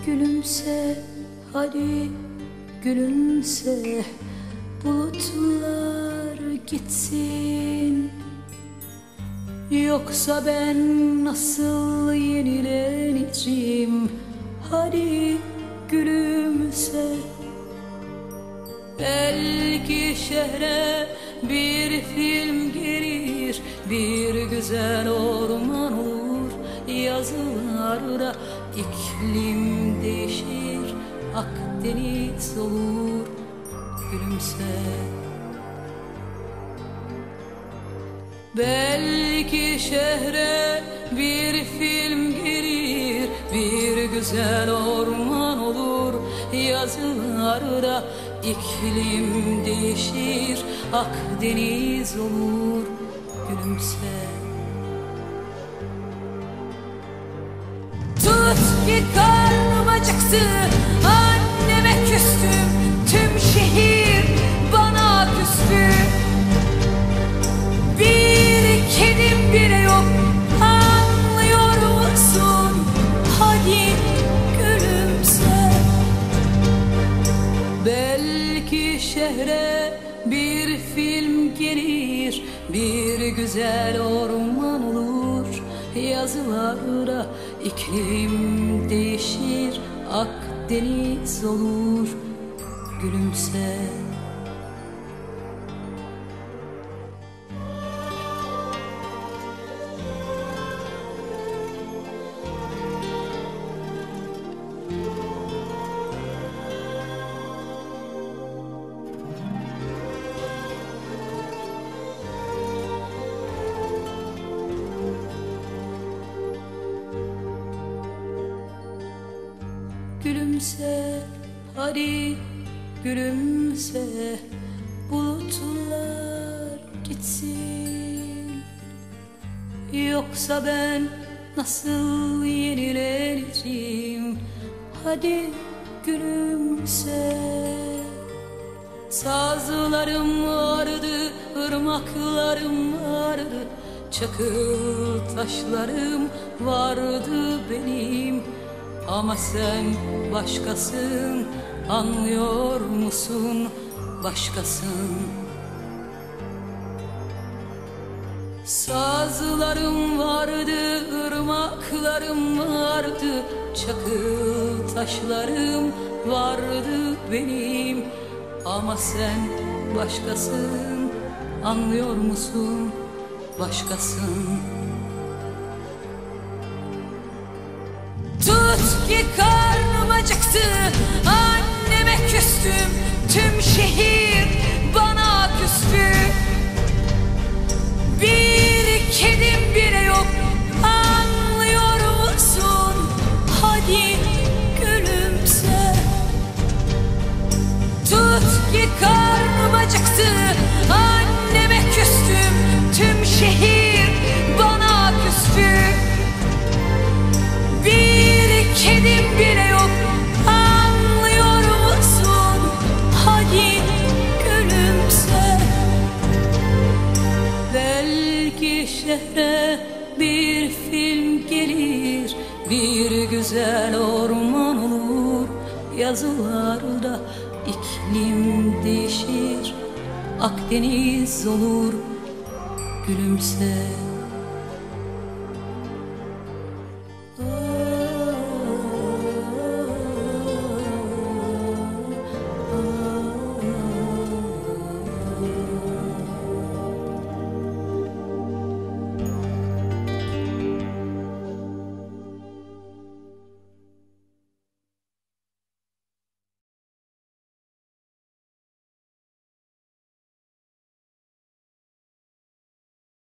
Gülümse, hadi gülümse, bulutlar gitsin. Yoksa ben nasıl yenileneceğim? Hadi gülümse. Belki şehre bir film gelir, bir güzel orman olur, yazılarda iklim değişir, Akdeniz olur. Gülümse. Belki şehre bir film gelir, bir güzel orman olur, yazılarda iklim değişir, Akdeniz olur. Gülümse. Tut ki karnım acıktı, anneme küstüm, tüm şehir bana küstü. Bir kedim bile yok, anlıyor musun? Hadi gülümse. Belki şehre bir film gelir, bir güzel orman olur, yazılarda iklim değişir, Akdeniz olur. Gülümse. Gülümse, hadi gülümse, bulutlar gitsin. Yoksa ben nasıl yenileneceğim? Hadi gülümse. Sazlarım vardı, ırmaklarım vardı, çakıl taşlarım vardı benim. Ama sen başkasın, anlıyor musun? Başkasın. Sazlarım vardı, ırmaklarım vardı, çakıl taşlarım vardı benim. Ama sen başkasın, anlıyor musun? Başkasın. Tut ki karnım acıktı, anneme küstüm, tüm şehir bana küstü. Bir kedim bile yok, anlıyor musun? Hadi gülümse. Tut ki karnım acıktı, anneme küstüm, tüm şehir bana küstü. Bir kedim bile yok, anlıyor musun? Hadi gülümse. Belki şehre bir film gelir, bir güzel orman olur, yazılarda iklim değişir, Akdeniz olur. Gülümse.